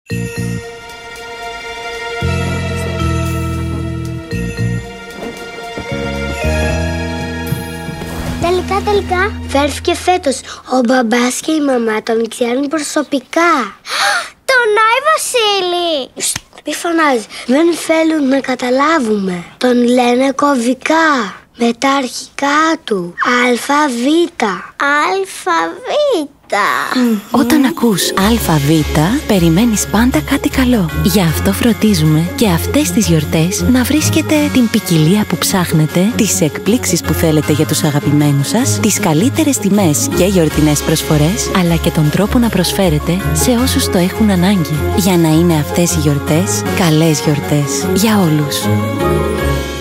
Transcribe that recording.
Τελικά φέρθηκε φέτος. Ο μπαμπάς και η μαμά τον ξέρουν προσωπικά. Τον Άι Βασίλη! Μη φωνάζει, δεν θέλουν να καταλάβουμε. Τον λένε κωδικά, με τα αρχικά του. Αλφαβήτα. Όταν ακούς ΑΒ, περιμένεις πάντα κάτι καλό. Γι' αυτό φροντίζουμε και αυτές τις γιορτές να βρίσκετε την ποικιλία που ψάχνετε, τις εκπλήξεις που θέλετε για τους αγαπημένους σας, τις καλύτερες τιμές και γιορτινές προσφορές, αλλά και τον τρόπο να προσφέρετε σε όσους το έχουν ανάγκη. Για να είναι αυτές οι γιορτές καλές γιορτές για όλους.